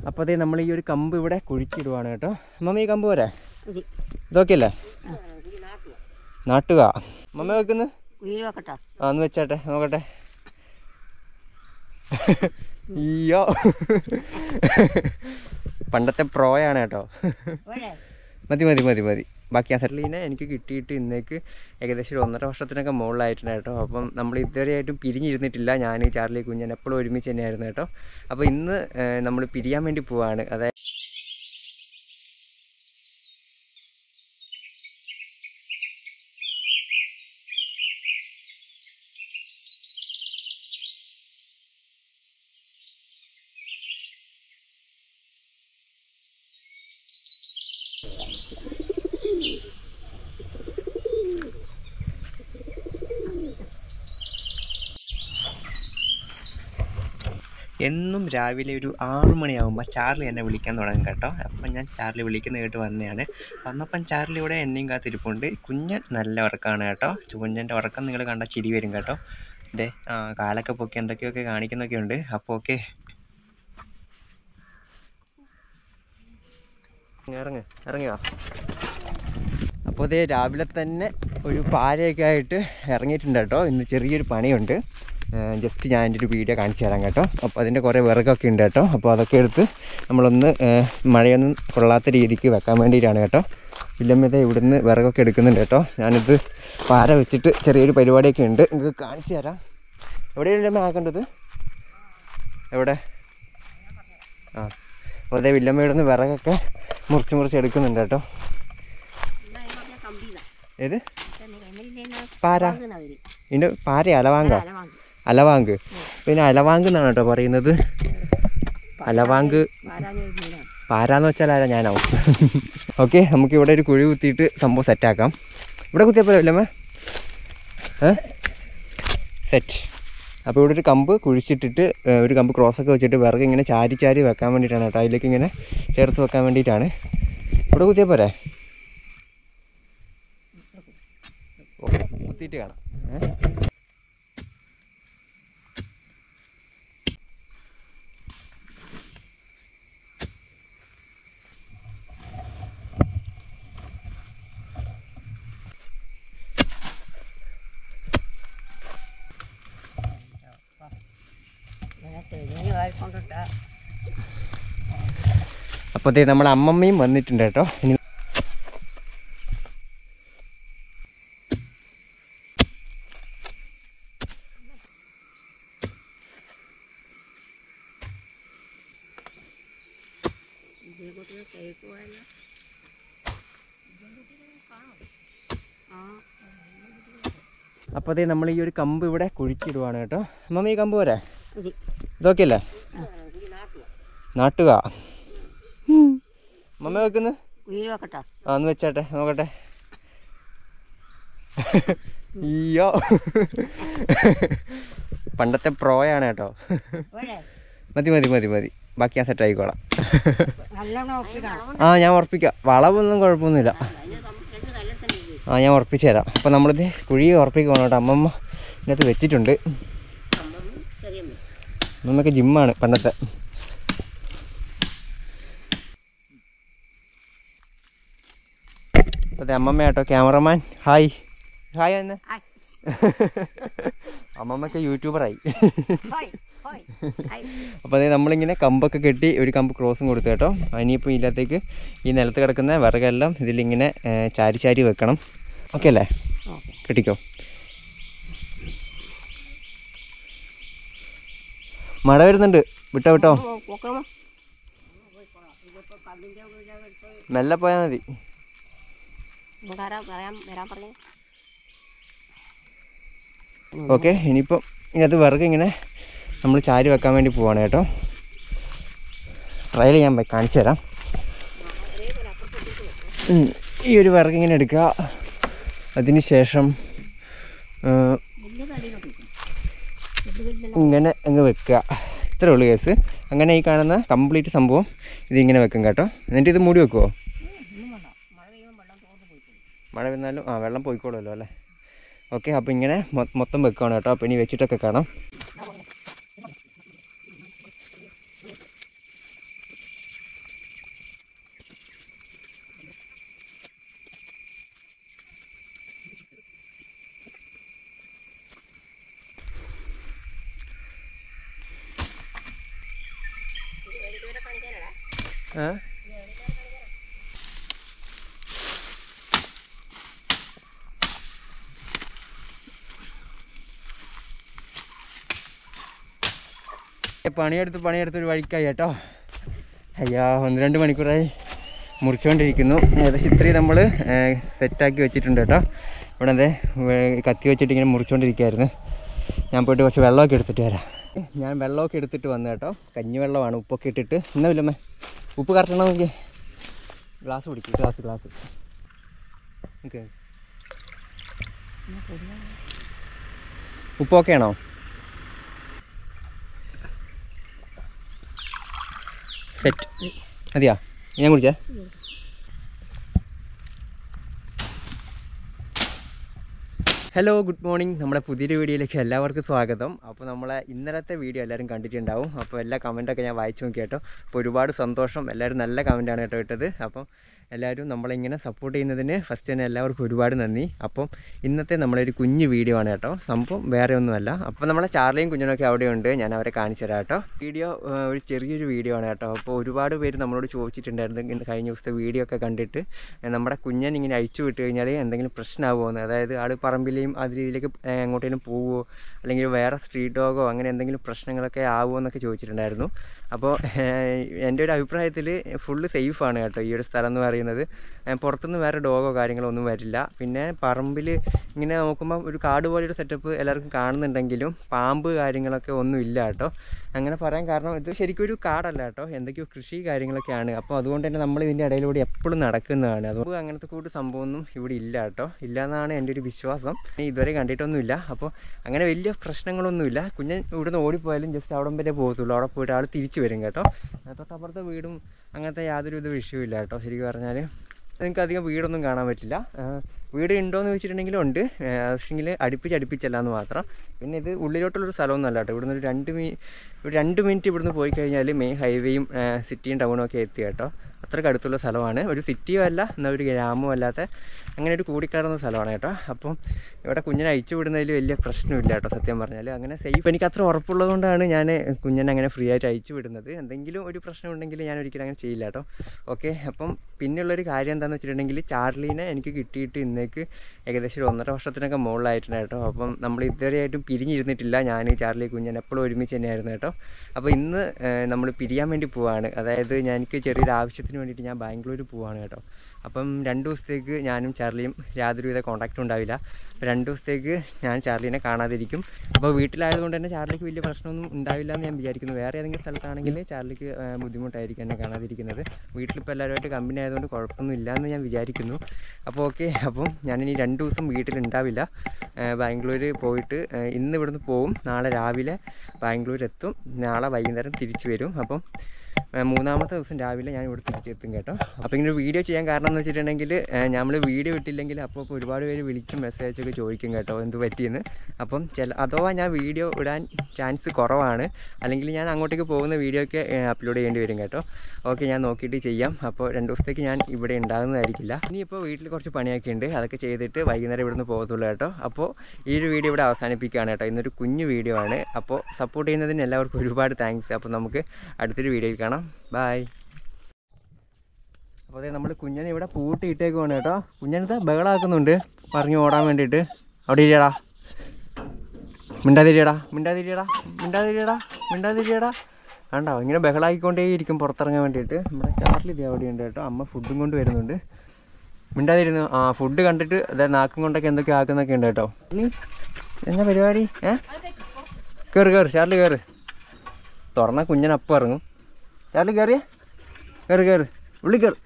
അപ്പോൾ അതേ നമ്മൾ ഈ ഒരു കമ്പ് ഇവിടെ കുഴിച്ചിടുവാണ് കേട്ടോ. മമ്മ ഈ കമ്പ് പോരെ, ഇതൊക്കെ അല്ലേ നാട്ടുക? മമ്മ വെക്കുന്നു ആ ഒന്ന് വെച്ചാട്ടെ നോക്കട്ടെ. അയ്യോ പണ്ടത്തെ പ്രോയാണ് കേട്ടോ. മതി മതി മതി മതി. ബാക്കി ആ സെറ്റിലിനെ എനിക്ക് കിട്ടിയിട്ട് ഇന്നേക്ക് ഏകദേശം 1.5 വർഷത്തിനൊക്കെ മുകളിലായിട്ടുണ്ട് കേട്ടോ. അപ്പം നമ്മൾ ഇതുവരെയായിട്ടും പിരിഞ്ഞിരുന്നിട്ടില്ല. ഞാൻ ചാർലി കുഞ്ഞൻ എപ്പോഴും ഒരുമിച്ച് തന്നെയായിരുന്നു കേട്ടോ. അപ്പോൾ ഇന്ന് നമ്മൾ പിരിയാൻ വേണ്ടി പോവാണ്. അതായത് എന്നും രാവിലെ ഒരു 6 മണിയാകുമ്പോൾ ചാർലി എന്നെ വിളിക്കാൻ തുടങ്ങും കേട്ടോ. അപ്പം ഞാൻ ചാർലി വിളിക്കുന്ന കേട്ട് വന്നതാണ്. വന്നപ്പം ചാർലി ഇവിടെ എന്നെയും കാത്തിരിപ്പുണ്ട്. കുഞ്ഞൻ നല്ല ഉറക്കമാണ് കേട്ടോ. കുഞ്ഞൻ്റെ ഉറക്കം നിങ്ങൾ കണ്ടാൽ ചിരി വരും കേട്ടോ. ഇതേ കാലൊക്കെ പൊക്കി എന്തൊക്കെയൊക്കെ കാണിക്കുന്നൊക്കെ ഉണ്ട്. അപ്പോൾ ഓക്കെ ഇറങ്ങി വാ. അപ്പോൾ ഇതേ രാവിലെ തന്നെ ഒരു പാരയൊക്കെ ആയിട്ട് ഇറങ്ങിയിട്ടുണ്ട് കേട്ടോ. ഇന്ന് ചെറിയൊരു പണിയുണ്ട്. ജസ്റ്റ് ഞാൻ എൻ്റെ ഒരു വീഡിയോ കാണിച്ചു തരാം കേട്ടോ. അപ്പോൾ അതിൻ്റെ കുറേ വിറകൊക്കെ ഉണ്ട് കേട്ടോ. അപ്പോൾ അതൊക്കെ എടുത്ത് നമ്മളൊന്ന് മഴയൊന്നും കൊള്ളാത്ത രീതിക്ക് വെക്കാൻ വേണ്ടിയിട്ടാണ് കേട്ടോ. വില്ലമ്മത ഇവിടുന്ന് വിറകൊക്കെ എടുക്കുന്നുണ്ട് കേട്ടോ. ഞാനിത് പാര വെച്ചിട്ട് ചെറിയൊരു പരിപാടിയൊക്കെ ഉണ്ട്, നിങ്ങൾക്ക് കാണിച്ചു തരാം. എവിടെയാണ് ആക്കേണ്ടത്? എവിടെ? ആ അപ്പോൾ അതേ വില്ലമ്മ ഇവിടുന്ന് വിറകൊക്കെ മുറിച്ച് എടുക്കുന്നുണ്ട് കേട്ടോ. ഏത് പാര? ഇതിൻ്റെ പാര അലവാങ്ക്. പിന്നെ അലവാങ്ക് എന്നാണ് കേട്ടോ പറയുന്നത്. അലവാങ്ക് പാരാന്ന് വെച്ചാൽ ആരാ? ഞാനാവും. ഓക്കെ, നമുക്കിവിടെ ഒരു കുഴി കുത്തിയിട്ട് സംഭവം സെറ്റാക്കാം. ഇവിടെ കുത്തിയപ്പോൾ ഇല്ലമ്മേ സെറ്റ്. അപ്പോൾ ഇവിടെ ഒരു കമ്പ് കുഴിച്ചിട്ടിട്ട് ഒരു കമ്പ് ക്രോസൊക്കെ വെച്ചിട്ട് വിറക് ഇങ്ങനെ ചാരി വെക്കാൻ വേണ്ടിയിട്ടാണ് കേട്ടോ. അതിലേക്ക് ഇങ്ങനെ ചേർത്ത് വെക്കാൻ വേണ്ടിയിട്ടാണ്. ഇവിടെ കുത്തിയപ്പോരെ കുത്തിയിട്ട് കാണാം. അപ്പോൾ അതേ നമ്മളെ അമ്മമ്മയും വന്നിട്ടുണ്ട് കേട്ടോ. ഇനി അപ്പോൾ അതേ നമ്മൾ ഈ ഒരു കമ്പ് ഇവിടെ കുഴിച്ചിടുവാണ് കേട്ടോ. മമ്മ ഈ കമ്പ് പോരെ, ഇതൊക്കെ അല്ലേ നാട്ടുക? മമ്മ വെക്കുന്നു ആ ഒന്ന് വെച്ചാട്ടെ നോക്കട്ടെ. അയ്യോ പണ്ടത്തെ പ്രോയാണ് കേട്ടോ. മതി മതി മതി മതി. ബാക്കി ഞാൻ സെറ്റ് ആയിക്കോളാം. ആ ഞാൻ ഉറപ്പിക്കാം. വളവൊന്നും കുഴപ്പമൊന്നുമില്ല. ആ ഞാൻ ഉറപ്പിച്ചു തരാം. അപ്പോൾ നമ്മളിത് കുഴി ഉറപ്പിക്കണം കേട്ടോ. അമ്മമ്മ ഇതിനകത്ത് വെച്ചിട്ടുണ്ട്. അമ്മമ്മക്ക് ജിമ്മാണ് പണ്ടത്തെ. അതെ അമ്മമ്മ കേട്ടോ ക്യാമറമാൻ. ഹായ് ഹായ് തന്നെ. അമ്മമ്മക്ക് യൂട്യൂബറായി. അപ്പോൾ അതായത് നമ്മളിങ്ങനെ കമ്പൊക്കെ കെട്ടി ഒരു കമ്പ് ക്രോസും കൊടുത്തു കേട്ടോ. ഇനിയിപ്പോൾ ഇതിനകത്തേക്ക് ഈ നിലത്ത് കിടക്കുന്ന വിറകെല്ലാം ഇതിലിങ്ങനെ ചാരി വെക്കണം. ഓക്കെ അല്ലേ? കെട്ടിക്കോ. മഴ വരുന്നുണ്ട്, വിട്ടോ മെല്ലെ പോയാൽ മതി. ഓക്കെ, ഇനിയിപ്പം ഇതിനകത്ത് വിറക് ഇങ്ങനെ നമ്മൾ ചാരി വെക്കാൻ വേണ്ടി പോവാണ് കേട്ടോ. ട്രയൽ ചെയ്യാൻ കാണിച്ചു തരാം. ഈ ഒരു വിറക് ഇങ്ങനെ എടുക്കുക. അതിന് ശേഷം ഇങ്ങനെ അങ്ങ് വെക്കുക. ഇത്രേ ഉള്ളൂ കേസ്. അങ്ങനെ ഈ കാണുന്ന കംപ്ലീറ്റ് സംഭവം ഇതിങ്ങനെ വെക്കും കേട്ടോ. എന്നിട്ട് ഇത് മൂടി വെക്കുമോ? മഴ വന്നാലും വെള്ളം പോയിക്കോളുമല്ലോ അല്ലേ. ഓക്കെ, അപ്പോൾ ഇങ്ങനെ മൊത്തം വെക്കുകയാണ് കേട്ടോ. അപ്പോൾ ഇനി വെച്ചിട്ടൊക്കെ കാണാം. പണിയെടുത്ത് ഒരു വഴിക്കായി കേട്ടോ. അയ്യാ 1-2 മണിക്കൂറായി മുറിച്ചുകൊണ്ടിരിക്കുന്നു. ഏകദേശം ഇത്രയും നമ്മൾ സെറ്റാക്കി വെച്ചിട്ടുണ്ട് കേട്ടോ. ഇവിടെ അതെ കത്തി വെച്ചിട്ട് ഇങ്ങനെ മുറിച്ചുകൊണ്ടിരിക്കുകയായിരുന്നു. ഞാൻ പോയിട്ട് കുറച്ച് വെള്ളമൊക്കെ എടുത്തിട്ട് വരാം. ഞാൻ വെള്ളമൊക്കെ എടുത്തിട്ട് വന്നു കേട്ടോ. കഞ്ഞിവെള്ളമാണ്, ഉപ്പൊക്കെ ഇട്ടിട്ട്. ഇന്നവില്ലമ്മേ ഉപ്പ് കറക്റ്റണോ നോക്കി. ഗ്ലാസ് പിടിക്കും, ഗ്ലാസ് ഓക്കെ. ഉപ്പൊക്കെ ആണോ? സെറ്റ് മതിയാ? ഞാൻ കുടിച്ചേ. Hello, good morning. നമ്മുടെ പുതിയൊരു വീഡിയോയിലേക്ക് എല്ലാവർക്കും സ്വാഗതം. അപ്പോൾ നമ്മളെ ഇന്നലത്തെ വീഡിയോ എല്ലാവരും കണ്ടിട്ടുണ്ടാവും. അപ്പോൾ എല്ലാ കമൻറ്റൊക്കെ ഞാൻ വായിച്ചു നോക്കി കേട്ടോ. അപ്പോൾ ഒരുപാട് സന്തോഷം. എല്ലാവരും നല്ല കമൻറ്റാണ് കേട്ടോ ഇട്ടത്. അപ്പം എല്ലാവരും നമ്മളിങ്ങനെ സപ്പോർട്ട് ചെയ്യുന്നതിന് ഫസ്റ്റ് തന്നെ എല്ലാവർക്കും ഒരുപാട് നന്ദി. അപ്പം ഇന്നത്തെ നമ്മളൊരു കുഞ്ഞു വീഡിയോ ആണ് കേട്ടോ. സംഭവം വേറെ ഒന്നുമല്ല. അപ്പോൾ നമ്മളെ ചാർലിയും കുഞ്ഞിനൊക്കെ അവിടെയുണ്ട്, ഞാൻ അവരെ കാണിച്ചു തരാം കേട്ടോ. വീഡിയോ ഒരു ചെറിയൊരു വീഡിയോ ആണ് കേട്ടോ. അപ്പോൾ ഒരുപാട് പേര് നമ്മളോട് ചോദിച്ചിട്ടുണ്ടായിരുന്നു കഴിഞ്ഞ ദിവസത്തെ വീഡിയോ ഒക്കെ കണ്ടിട്ട്, നമ്മുടെ കുഞ്ഞൻ ഇങ്ങനെ അഴിച്ചു വിട്ട് കഴിഞ്ഞാൽ എന്തെങ്കിലും പ്രശ്നമാകുമോ എന്ന്. അതായത് ആൾ പറമ്പിലെയും അതിലേക്ക് എങ്ങോട്ടേലും പോവുമോ, അല്ലെങ്കിൽ വേറെ സ്ട്രീറ്റ് ഡോഗോ അങ്ങനെ എന്തെങ്കിലും പ്രശ്നങ്ങളൊക്കെ ആവുമോ എന്നൊക്കെ ചോദിച്ചിട്ടുണ്ടായിരുന്നു. അപ്പോൾ എൻ്റെ ഒരു അഭിപ്രായത്തിൽ ഫുള്ള് സേഫാണ് കേട്ടോ ഈ ഒരു സ്ഥലം എന്ന് പറയുന്നത്. പുറത്തുനിന്ന് വേറെ ഡോഗോ കാര്യങ്ങളോ ഒന്നും വരില്ല. പിന്നെ പറമ്പിൽ ഇങ്ങനെ നോക്കുമ്പോൾ ഒരു കാട് പോലെയൊരു സെറ്റപ്പ് എല്ലാവർക്കും കാണുന്നുണ്ടെങ്കിലും പാമ്പ് കാര്യങ്ങളൊക്കെ ഒന്നും ഇല്ല കേട്ടോ. അങ്ങനെ പറയാൻ കാരണം ഇത് ശരിക്കും ഒരു കാടല്ല കേട്ടോ, എന്തൊക്കെയോ കൃഷി കാര്യങ്ങളൊക്കെയാണ്. അപ്പോൾ അതുകൊണ്ട് തന്നെ നമ്മൾ ഇതിൻ്റെ ഇടയിലൂടെ എപ്പോഴും നടക്കുന്നതാണ്. അതുകൊണ്ട് അങ്ങനത്തെ കൂട്ട് സംഭവമൊന്നും ഇവിടെ ഇല്ല കേട്ടോ. ഇല്ല എന്നാണ് എൻ്റെ ഒരു വിശ്വാസം. ഇതുവരെ കണ്ടിട്ടൊന്നുമില്ല. അപ്പോൾ അങ്ങനെ വലിയ പ്രശ്നങ്ങളൊന്നുമില്ല. കുഞ്ഞൻ ഇവിടുന്ന് ഓടിപ്പോയാലും ജസ്റ്റ് അവിടെ വരെ പോകത്തുള്ളൂ. അവിടെ പോയിട്ട് ആൾ തിരിച്ചു വരും കേട്ടോ. തൊട്ടപ്പുറത്തെ വീടും അങ്ങനത്തെ യാതൊരു വിഷയമില്ല കേട്ടോ. ശരിക്കും പറഞ്ഞാൽ നിങ്ങൾക്ക് അധികം വീടൊന്നും കാണാൻ പറ്റില്ല. വീട് ഉണ്ടോയെന്ന് ചോദിച്ചിട്ടുണ്ടെങ്കിലും ഉണ്ട്, പക്ഷേങ്കിൽ അടുപ്പിച്ചല്ല എന്ന് മാത്രം. പിന്നെ ഇത് ഉള്ളിലോട്ടുള്ളൊരു സ്ഥലമൊന്നും അല്ല കേട്ടോ. ഇവിടുന്ന് ഒരു 2 മിനിറ്റ് ഇവിടുന്ന് പോയി കഴിഞ്ഞാൽ മെയിൻ ഹൈവേയും സിറ്റിയും ടൗണും ഒക്കെ എത്തി കേട്ടോ. അത്രയ്ക്ക് അടുത്തുള്ള സ്ഥലമാണ്. ഒരു സിറ്റിയും അല്ല, എന്നാൽ ഒരു ഗ്രാമവും അല്ലാത്ത അങ്ങനെ ഒരു കൂടിക്കലർന്ന സ്ഥലമാണ് കേട്ടോ. അപ്പം ഇവിടെ കുഞ്ഞിനെ അഴിച്ചു വിടുന്നതിൽ വലിയ പ്രശ്നമില്ല കേട്ടോ സത്യം പറഞ്ഞാൽ. അങ്ങനെ സേഫ് എനിക്ക് അത്ര ഉറപ്പുള്ളത് കൊണ്ടാണ് ഞാൻ കുഞ്ഞിനെ അങ്ങനെ ഫ്രീ ആയിട്ട് അഴിച്ചു വിടുന്നത്. എന്തെങ്കിലും ഒരു പ്രശ്നം ഉണ്ടെങ്കിൽ ഞാൻ ഒരിക്കലും അങ്ങനെ ചെയ്യില്ല കേട്ടോ. ഓക്കെ. അപ്പം പിന്നെയുള്ളൊരു കാര്യം എന്താണെന്ന് വെച്ചിട്ടുണ്ടെങ്കിൽ, ചാർലീനെ എനിക്ക് കിട്ടിയിട്ട് ഇന്നേക്ക് ഏകദേശം ഒരു 1.5 വർഷത്തിനൊക്കെ മുകളിലായിട്ടുണ്ട് കേട്ടോ. അപ്പം നമ്മൾ ഇതുവരെയായിട്ടും പിരിഞ്ഞിരുന്നിട്ടില്ല. ഞാൻ ചാർലി കുഞ്ഞൻ എപ്പോഴും ഒരുമിച്ച് തന്നെയായിരുന്നു കേട്ടോ. അപ്പോൾ ഇന്ന് നമ്മൾ പിരിയാൻ വേണ്ടി പോവാണ്. അതായത് എനിക്ക് ചെറിയൊരു ആവശ്യത്തിന് വേണ്ടിയിട്ട് ഞാൻ ബാംഗ്ലൂർ പോവാണ് കേട്ടോ. അപ്പം 2 ദിവസത്തേക്ക് ഞാനും ചാർലിയും യാതൊരുവിധ കോൺടാക്റ്റും ഉണ്ടാവില്ല. 2 ദിവസത്തേക്ക് ഞാൻ ചാർലിനെ കാണാതിരിക്കും. അപ്പോൾ വീട്ടിലായതുകൊണ്ട് തന്നെ ചാർലിക്ക് വലിയ പ്രശ്നമൊന്നും ഉണ്ടാവില്ല എന്ന് ഞാൻ വിചാരിക്കുന്നു. വേറെ ഏതെങ്കിലും സ്ഥലത്താണെങ്കിൽ ചാർലിക്ക് ബുദ്ധിമുട്ടായിരിക്കും എന്നെ കാണാതിരിക്കുന്നത്. വീട്ടിലിപ്പോൾ എല്ലാവരുമായിട്ട് കമ്പനി ആയതുകൊണ്ട് കുഴപ്പമൊന്നും ഇല്ല എന്ന് ഞാൻ വിചാരിക്കുന്നു. അപ്പോൾ ഓക്കെ. അപ്പം ഞാനിനി 2 ദിവസം വീട്ടിലുണ്ടാവില്ല. ബാംഗ്ലൂർ പോയിട്ട് ഇന്ന് ഇവിടുന്ന് പോവും, നാളെ രാവിലെ ബാംഗ്ലൂർ എത്തും, നാളെ വൈകുന്നേരം തിരിച്ചു വരും. അപ്പം 3-ാമത്തെ ദിവസം രാവിലെ ഞാൻ ഇവിടെ തിരിച്ചെത്തും കേട്ടോ. അപ്പോൾ ഇങ്ങനെ ഒരു വീഡിയോ ചെയ്യാൻ കാരണം എന്ന് വെച്ചിട്ടുണ്ടെങ്കിൽ, നമ്മൾ വീഡിയോ ഇട്ടില്ലെങ്കിൽ അപ്പോൾ ഒരുപാട് പേര് വിളിക്കും, മെസ്സേജൊക്കെ ചോദിക്കും കേട്ടോ എന്ത് പറ്റിയെന്ന്. അപ്പം അഥവാ ഞാൻ വീഡിയോ ഇടാൻ ചാൻസ് കുറവാണ്, അല്ലെങ്കിൽ ഞാൻ അങ്ങോട്ടേക്ക് പോകുന്ന വീഡിയോ ഒക്കെ അപ്ലോഡ് ചെയ്യേണ്ടി വരും കേട്ടോ. ഓക്കെ, ഞാൻ നോക്കിയിട്ട് ചെയ്യാം. അപ്പോൾ 2 ദിവസത്തേക്ക് ഞാൻ ഇവിടെ ഉണ്ടാകുന്നതായിരിക്കില്ല. ഇനിയിപ്പോൾ വീട്ടിൽ കുറച്ച് പണിയൊക്കെ ഉണ്ട്, അതൊക്കെ ചെയ്തിട്ട് വൈകുന്നേരം ഇവിടുന്ന് പോകത്തുള്ളൂ കേട്ടോ. അപ്പോൾ ഈ ഒരു വീഡിയോ ഇവിടെ അവസാനിപ്പിക്കുകയാണ് കേട്ടോ. ഇന്നൊരു കുഞ്ഞു വീഡിയോ ആണ്. അപ്പോൾ സപ്പോർട്ട് ചെയ്യുന്നതിന് എല്ലാവർക്കും ഒരുപാട് താങ്ക്സ്. അപ്പോൾ നമുക്ക് അടുത്തൊരു വീഡിയോയിൽ കാണാം. ബൈ. അപ്പോൾ അതെ നമ്മൾ കുഞ്ഞനെ ഇവിടെ പൂട്ടിയിട്ടേക്കുവാണ് കേട്ടോ. കുഞ്ഞനത്തെ ബഹളാക്കുന്നുണ്ട് പറഞ്ഞു ഓടാൻ വേണ്ടിയിട്ട്. അവിടെ ഇരിയടാ, മിണ്ടാതിരിയടാ. കണ്ടോ ഇങ്ങനെ ബഹളാക്കിക്കൊണ്ടേയിരിക്കും പുറത്തിറങ്ങാൻ വേണ്ടിയിട്ട്. നമ്മുടെ ചാർലി ഇത് അവിടെയുണ്ട് കേട്ടോ. അമ്മ ഫുഡും കൊണ്ട് വരുന്നുണ്ട്. മിണ്ടാതിരുന്നു. ഫുഡ് കണ്ടിട്ട് അതായത് നാക്കും കൊണ്ടൊക്കെ എന്തൊക്കെ ആക്കുന്നൊക്കെ ഉണ്ട് കേട്ടോ. എന്നാ പരിപാടി? കയറ് ചാർലി കയറ്. തുറന്നാൽ കുഞ്ഞനപ്പം ഇറങ്ങും. ചാർലി കയറി ഉള്ളി കയറ്.